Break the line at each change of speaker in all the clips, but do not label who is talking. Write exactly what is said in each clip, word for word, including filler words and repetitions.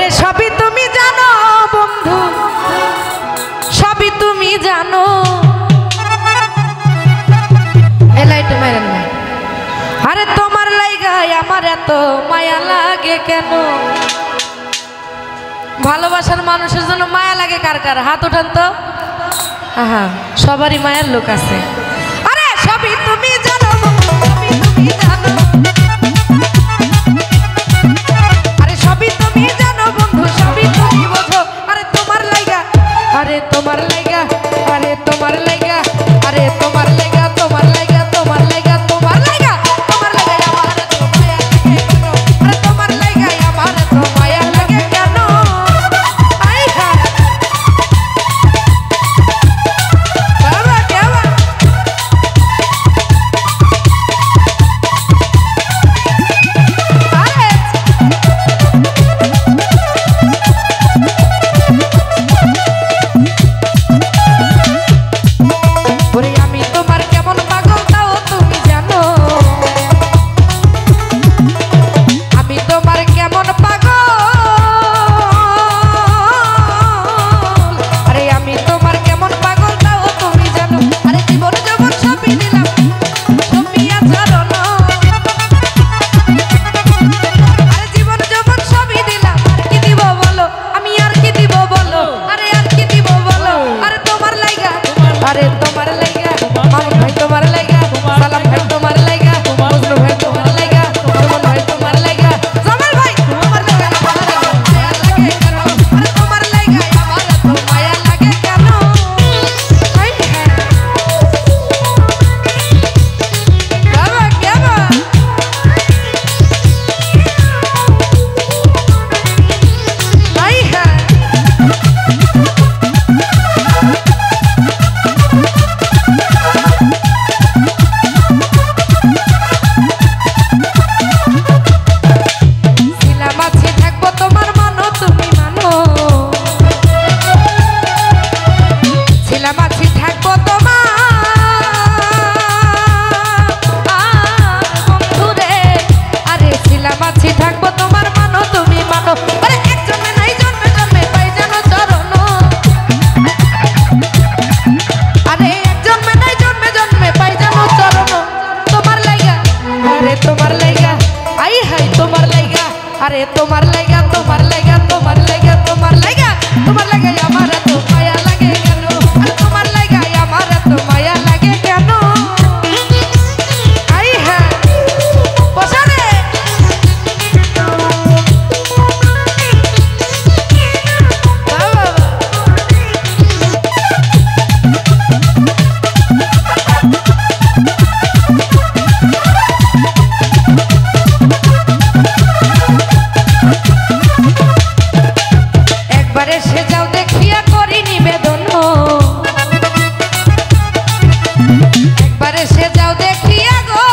ওরে সবই তুমি জানো বন্ধু, সবই তুমি জানো। এলাইটু মারেন না। আরে তোমার লাইগায় আমার এত মায়া লাগে কেন? ভালোবাসার মানুষের জন্য মায়া লাগে কার কার? হাত উঠান তো। আহা, সবারই মায়ের লোক আছে। আরে সবই তুমি জানো বন্ধু, সবই তুমি জানো। আরে সবই তুমি জানো বন্ধু, সবই তুমি বোঝো। আরে তোমার লাইগা, আরে তোমার লাইগা, আরে তোমার লাইগা, আরে তোমার লাইগা, তোমার লাইগা, তোমার লাইগা, তোমার লাইগা, তোমার লাইগা আমার এত মায়া লাগে কেন? আরে তোমার লাইগা আমার এত মায়া লাগে কেন? আই হ্যাঁ বাবা কেবা আরে ওরে আমি তোমার কেমন পাগল তাও তুমি জানো। আমি তোমার কেমন পাগল, আরে আমি তোমার কেমন পাগল তাও তুমি জানো। আরে জীবন যৌবন সবই দিলাম তুমি আচরণ। আরে জীবন যৌবন সবই দিলাম, আর কি দিব বলো? আমি আর কি দিব বলো? আরে আর কি দিব বলো? আরে তোমার লাইগা, আরে তোমার লাইগা, মামুন ভাই তোমার লাইগা, সালাম ভাই তোমার লাইগা, মজনু ভাই তোমার লাইগা, সুমন ভাই তোমার লাইগা, জামাল ভাই তোমার লাইগা আমার এত মায়া লাগে কেন? আরে তোমার লাইগা আমার এত মায়া লাগে কেন? হাই হ্যাঁ বাবা কেবা হাই হ্যাঁ ছিলাম আছি থাকবো তোমার মানো তুমি মানো। ছিলাম আছি থাকবো তোমার বন্ধু রে। আরে ছিলাম আছি থাকবো তোমার মানো তুমি মানো। আরে এক জন্মে নাই জন্মে জন্মে পাই যেন চরণ। আরে এক জন্মে নাই জন্মে জন্মে পাই যেন চরণ। তোমার লাইগা, আরে তোমার লাইগা, আই হাই তোমার লাইগা, আরে তোমার লাইগা, তোমার লাইগা, তোমার লাইগা, তোমার লাইগা, তোমার লাইগা আমার এত মায়া লাগে কেন? আরে তোমার লাইগা আমার এত মায়া লাগে কেন? আই হ্যাঁ বসারে বাবা একবার এসে যাও দেখিয়া করি নিবেদন। একবার এসে যাও দেখিয়া গো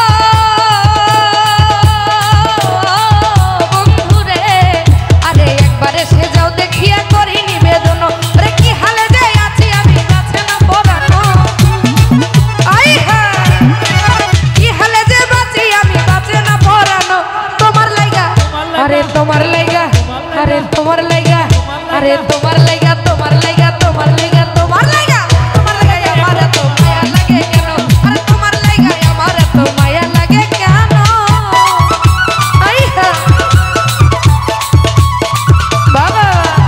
বন্ধুরে। আরে একবার এসে যাও দেখিয়া করি নিবেদন। আরে কি হালে যে আছি আমি কাছে না পরানো। আই হ্যাঁ কি হালে যে বাঁচি আমি কাছে না পরানো। তোমার লাইগা, আরে তোমার লাইগা, আরে তোমার লাইগা, আরে তোমার লাইগা, তোমার লাইগা, তোমার লাইগা, তোমার লাইগা, তোমার লাইগা আমার এত মায়া লাগে কেন? আরে তোমার লাইগা আমার এত মায়া লাগে কেন? আই হ্যাঁ বাবা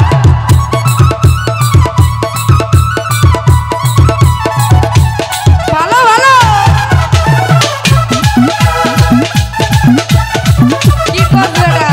ভালো ভালো কি করছো এটা?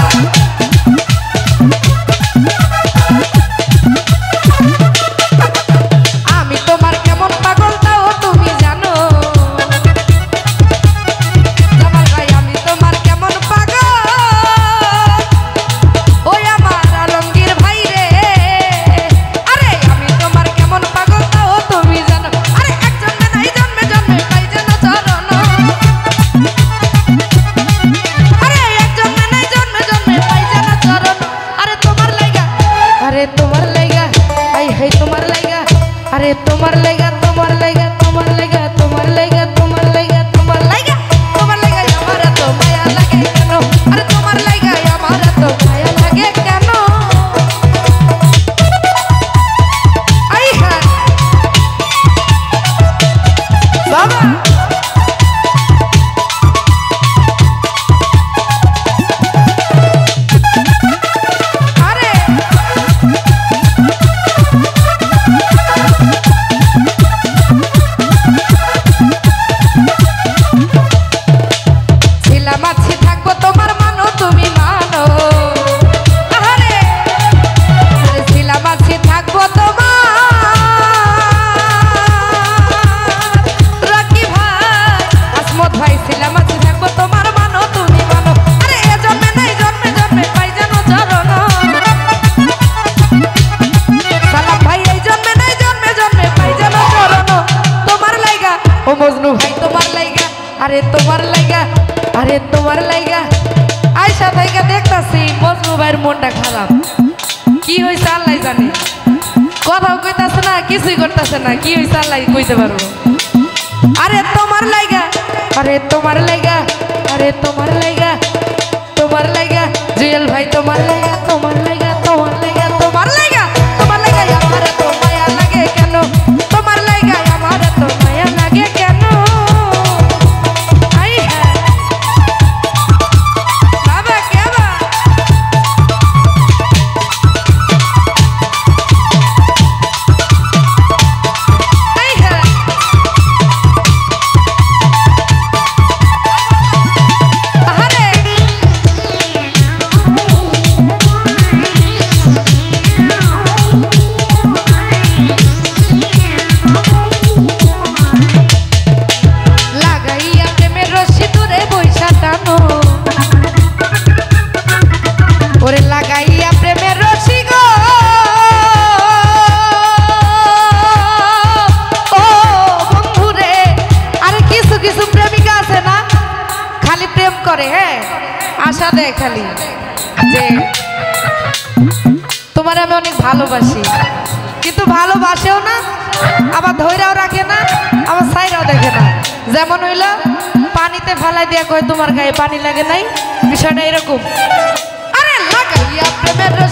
আরে তোমার লাগা তোমার লাগা তোমার লাগা তোমার লাগা তোমার লাগা তোমার লাগা তোমার লাগা আমার এত মায়া লাগে কেন? আরে তোমার লাগা আমার এত মায়া লাগে কেন? তোমার লাইগা আয়সা ভাইকে দেখতাছি মজনু ভাইয়ের মনটা খারাপ। কি হয়েছে আল্লাহ জানে, কথাও কইতাছে না, কিছুই করতেছে না, কি হয়েছে আল্লাহ কইতে পারবো। আরে তোমার লাইগা, আরে তোমার লাইগা, আরে তোমার লাইগা, তোমার লাইগা জুয়েল ভাই, তোমার লাইগা, তোমার লাইগা, তোমার লাইগা, তোমার লাইগা, তোমার লাইগা আমার এত মায়া লাগে কেন, তোমার লাইগা আমার এত মায়া লাগে কেন। আই হ্যাঁ বাবা কেবা আই হ্যাঁ আরে লাগাইয়া প্রেমের রশি দূরে বৈশা টানো, ওরে লাগাইয়া প্রেমের রশি গো ও বন্ধুরে। আরে কিছু কিছু প্রেমিকা আছে না খালি প্রেম করে, হ্যাঁ আশা দেয় খালি যে তোমার আমি অনেক ভালোবাসি, কিন্তু ভালোবাসেও না, আবার ধৈরাও রাখে না, আবার সাইরাও দেখে না। যেমন হইল পানিতে ফেলাই দিয়া কয় তোমার গায়ে পানি লাগে নাই, বিষয়টা এরকম। আরে লাগাইয়া প্রেমের